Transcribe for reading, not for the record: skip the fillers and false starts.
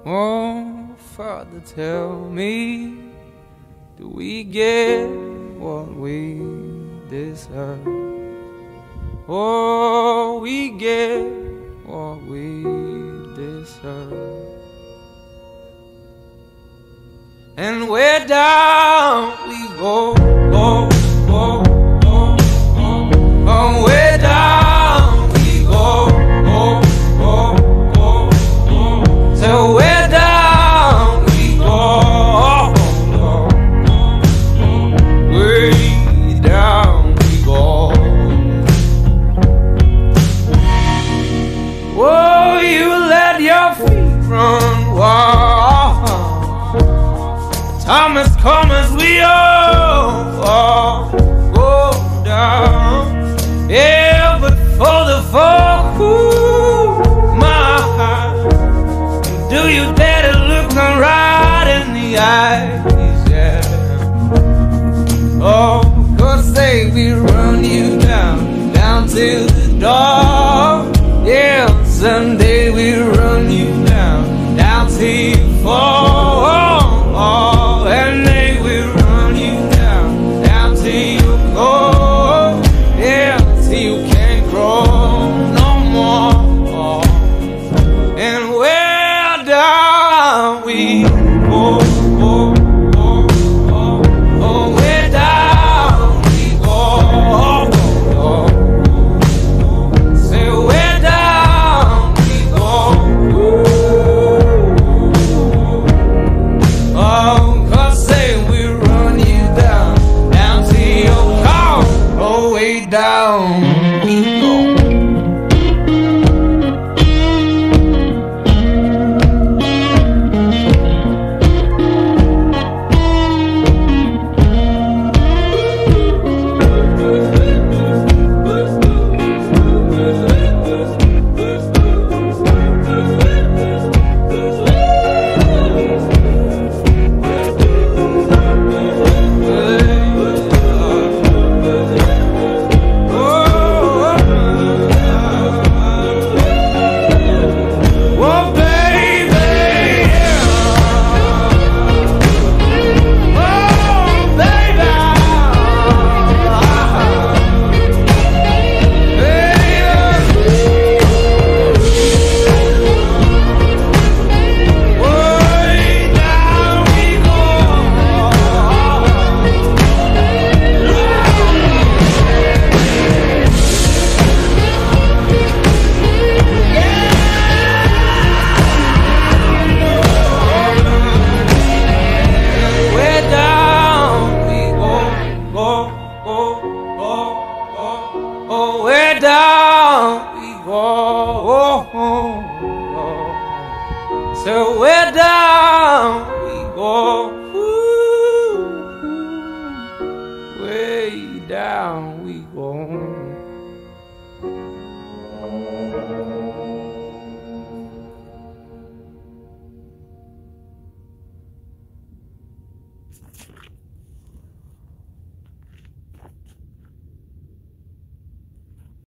Oh, Father, tell me, do we get what we deserve? Oh, we get what we deserve. And where down we go, go, go, go, go. Oh, where down we go, go, go, go, go. So where down we go, go, go, go. Way down we go. Oh, you let your feet run wild. Time has come as we all go down. Yeah, but for the fall, ooh, my heart, do you dare to look them right in the eyes? Yeah. Oh, 'cause say we run you down, down to the door. Yeah, someday we run you down, down till you fall. And they will run you down, down till you go. Yeah, till you can't grow no more. And where down we go, go, go, go. Oh, where down we go, go, go. Say where down we go. Oh, down we go. Oh, where down we go. So where down we go. Ooh, way down.